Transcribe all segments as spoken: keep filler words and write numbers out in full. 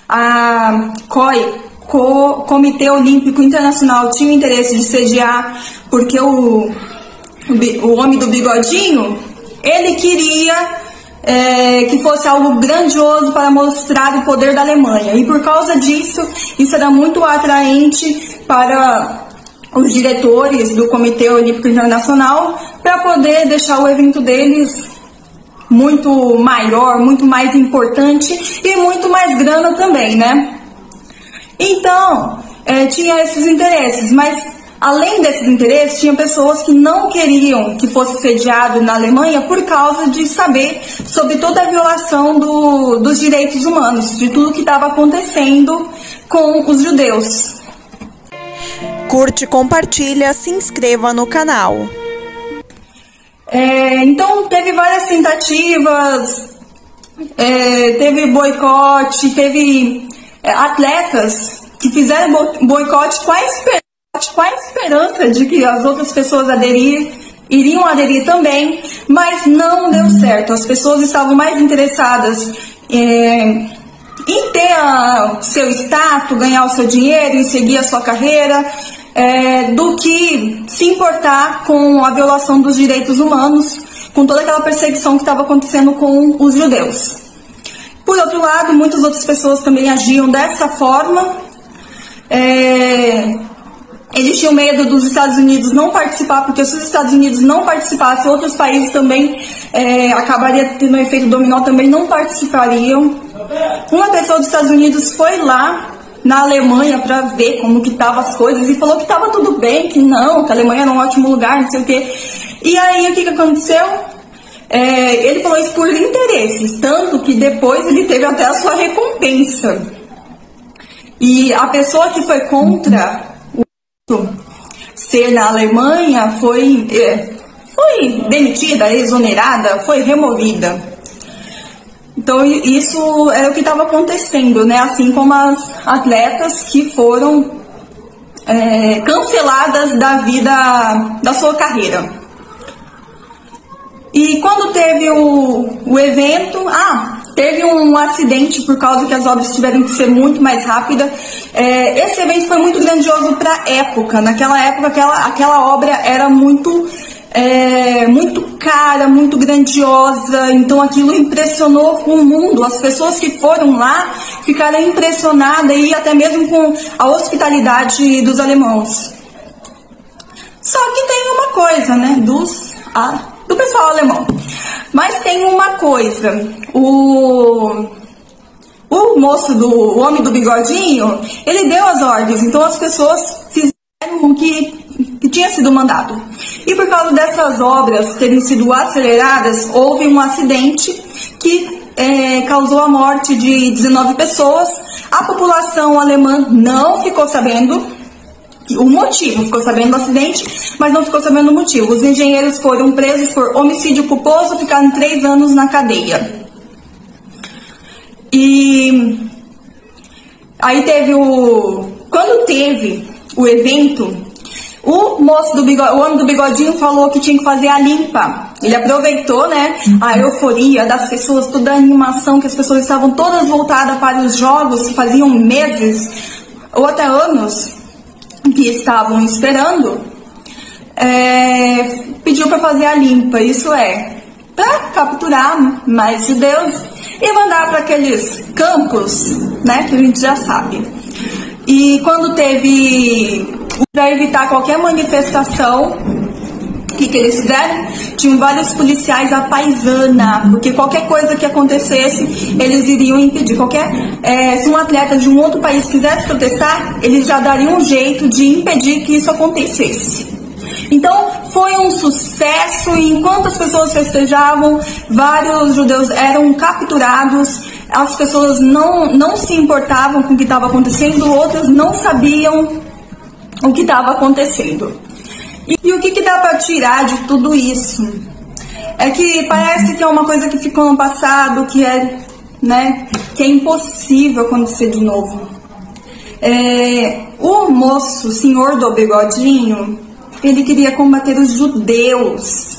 a C O I, Co Comitê Olímpico Internacional, tinha o interesse de sediar, porque o, o, o homem do bigodinho, ele queria é, que fosse algo grandioso para mostrar o poder da Alemanha. E por causa disso, isso era muito atraente para os diretores do Comitê Olímpico Internacional, para poder deixar o evento deles muito maior, muito mais importante e muito mais grana também, né? Então, é, tinha esses interesses, mas além desses interesses, tinha pessoas que não queriam que fosse sediado na Alemanha por causa de saber sobre toda a violação do, dos direitos humanos, de tudo que estava acontecendo com os judeus. Curte, compartilha, se inscreva no canal. É, então, teve várias tentativas, é, teve boicote, teve é, atletas que fizeram boicote com a, esperança, com a esperança de que as outras pessoas aderir, iriam aderir também, mas não deu certo. As pessoas estavam mais interessadas é, em ter a, seu status, ganhar o seu dinheiro e seguir a sua carreira, É, do que se importar com a violação dos direitos humanos, com toda aquela perseguição que estava acontecendo com os judeus. Por outro lado, muitas outras pessoas também agiam dessa forma. É, eles tinham medo dos Estados Unidos não participar, porque se os Estados Unidos não participassem, outros países também é, acabaria tendo um efeito dominó, também não participariam. Uma pessoa dos Estados Unidos foi lá na Alemanha para ver como que estavam as coisas e falou que estava tudo bem, que não, que a Alemanha era um ótimo lugar, não sei o quê. E aí o que, que aconteceu? É, ele falou isso por interesses, tanto que depois ele teve até a sua recompensa. E a pessoa que foi contra o ser na Alemanha foi, é, foi demitida, exonerada, foi removida. Então, isso era o que estava acontecendo, né? Assim como as atletas que foram é, canceladas da vida, da sua carreira. E quando teve o, o evento, ah, teve um acidente por causa que as obras tiveram que ser muito mais rápidas. É, esse evento foi muito grandioso para a época. Naquela época, aquela, aquela obra era muito... É, muito cara, muito grandiosa, então aquilo impressionou o mundo. As pessoas que foram lá ficaram impressionadas e até mesmo com a hospitalidade dos alemãos. Só que tem uma coisa, né, dos, a, do pessoal alemão. Mas tem uma coisa, o, o moço, do, o homem do bigodinho, ele deu as ordens, então as pessoas fizeram o que que tinha sido mandado. E por causa dessas obras terem sido aceleradas, houve um acidente que é, causou a morte de dezenove pessoas. A população alemã não ficou sabendo o motivo, ficou sabendo do acidente, mas não ficou sabendo o motivo. Os engenheiros foram presos por homicídio culposo, ficaram três anos na cadeia. E aí teve o... Quando teve o evento, o moço do bigode, o homem do bigodinho falou que tinha que fazer a limpa. Ele aproveitou, né, a euforia das pessoas, toda a animação, que as pessoas estavam todas voltadas para os jogos, que faziam meses ou até anos que estavam esperando. É, pediu para fazer a limpa, isso é, para capturar mais judeus e mandar para aqueles campos, né, que a gente já sabe. E quando teve... Para evitar qualquer manifestação, o que, que eles fizeram? Tinham vários policiais à paisana, porque qualquer coisa que acontecesse, eles iriam impedir. Qualquer, é, se um atleta de um outro país quisesse protestar, eles já dariam um jeito de impedir que isso acontecesse. Então, foi um sucesso, e enquanto as pessoas festejavam, vários judeus eram capturados, as pessoas não, não se importavam com o que estava acontecendo, outras não sabiam o que estava acontecendo. E, e o que, que dá para tirar de tudo isso? É que parece que é uma coisa que ficou no passado, que é, né, que é impossível acontecer de novo. É, o moço, o senhor do bigodinho, ele queria combater os judeus.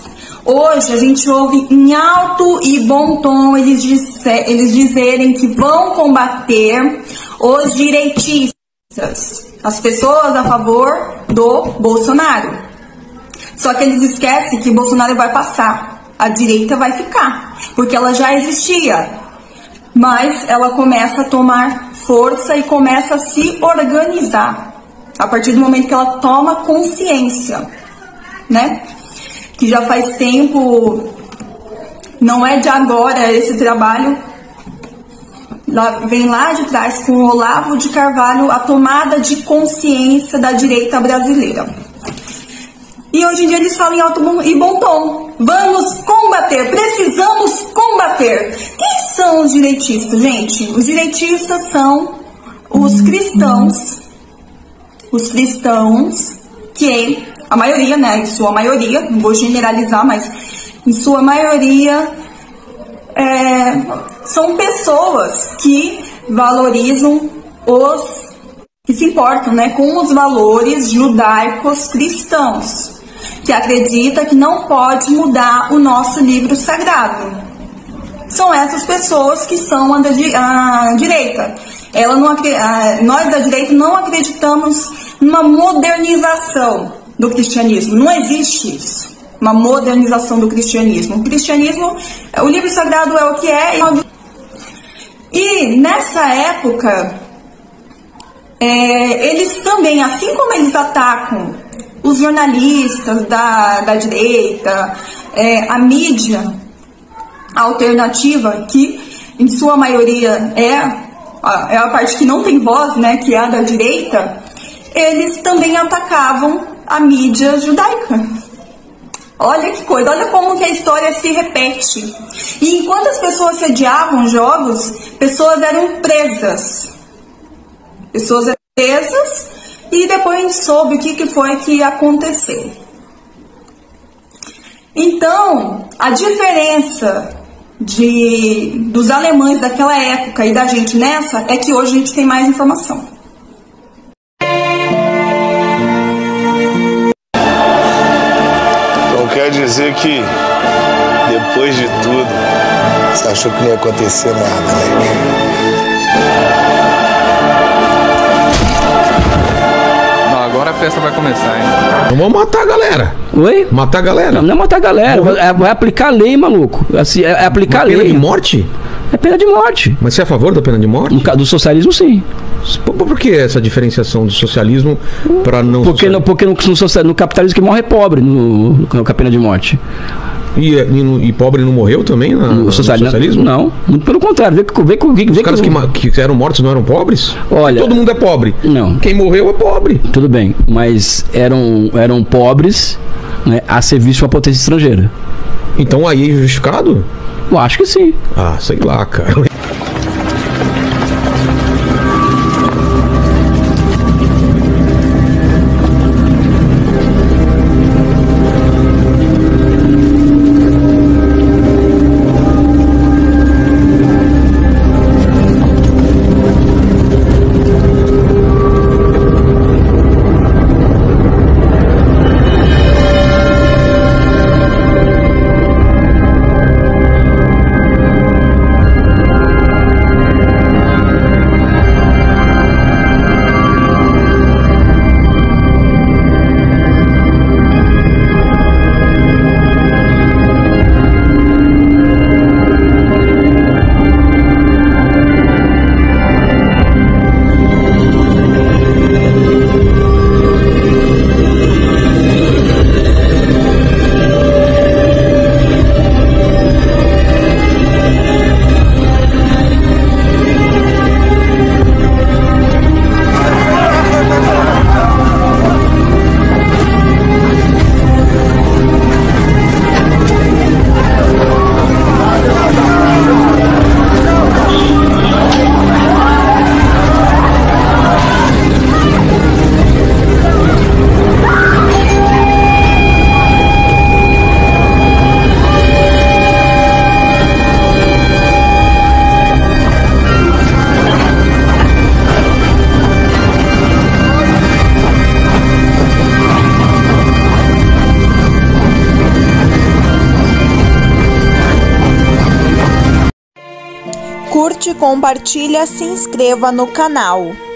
Hoje a gente ouve em alto e bom tom eles, disse, eles dizerem que vão combater os direitistas, as pessoas a favor do Bolsonaro. Só que eles esquecem que o Bolsonaro vai passar, a direita vai ficar, porque ela já existia, mas ela começa a tomar força e começa a se organizar a partir do momento que ela toma consciência, né? Que já faz tempo, não é de agora esse trabalho, lá, vem lá de trás com o Olavo de Carvalho, a tomada de consciência da direita brasileira. E hoje em dia eles falam em alto e bom tom, vamos combater, precisamos combater. Quem são os direitistas, gente? Os direitistas são os cristãos, os cristãos que... a maioria, né, em sua maioria, não vou generalizar, mas em sua maioria é, são pessoas que valorizam os, que se importam, né, com os valores judaicos cristãos, que acredita que não pode mudar o nosso livro sagrado. São essas pessoas que são a, a direita. Ela não, a, nós da direita não acreditamos numa modernização do cristianismo. Não existe isso, uma modernização do cristianismo. O cristianismo, o livro sagrado é o que é. E nessa época, é, eles também, assim como eles atacam os jornalistas da, da direita, é, a mídia alternativa, que em sua maioria é a, é a parte que não tem voz, né, que é a da direita, eles também atacavam a mídia judaica. Olha que coisa, olha como que a história se repete. E enquanto as pessoas sediavam jogos, pessoas eram presas. Pessoas eram presas e depois a gente soube o que, que foi que aconteceu. Então, a diferença de, dos alemães daquela época e da gente nessa é que hoje a gente tem mais informação. Quer dizer que, depois de tudo, você achou que não ia acontecer nada, né? Não, agora a festa vai começar, hein? Não vamos matar a galera. Oi? Matar a galera? Não, não é matar a galera, é, vai aplicar a lei, maluco. Assim, é, é aplicar a lei. Pena de morte? É pena de morte. Mas você é a favor da pena de morte? No caso do socialismo, sim. Por, por que essa diferenciação do socialismo para não... Porque, no, porque no, no, no capitalismo que morre é pobre, no, no, com a pena de morte. E, e, e pobre não morreu também na, no, socialismo? no socialismo? Não, muito pelo contrário. Vê, vê, vê, vê Os caras que, que, que eram mortos não eram pobres? Olha, todo mundo é pobre. Não. Quem morreu é pobre. Tudo bem, mas eram, eram pobres, né, a serviço de uma potência estrangeira. Então aí é justificado? Eu acho que sim. Ah, sei lá, cara. Curte, compartilha, se inscreva no canal.